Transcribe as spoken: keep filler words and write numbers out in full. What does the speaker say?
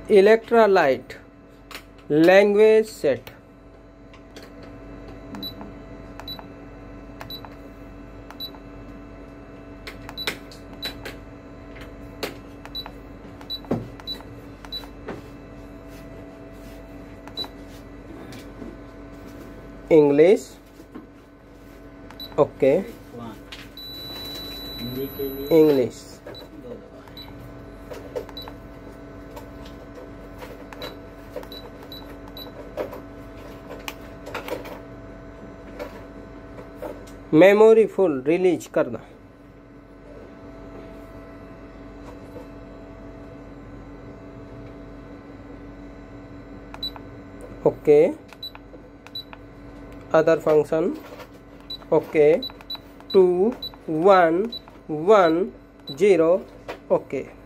electrolyte language set. English. Okay. English. Memory full release करना. Okay. Other function. Okay. Two one one zero. Okay.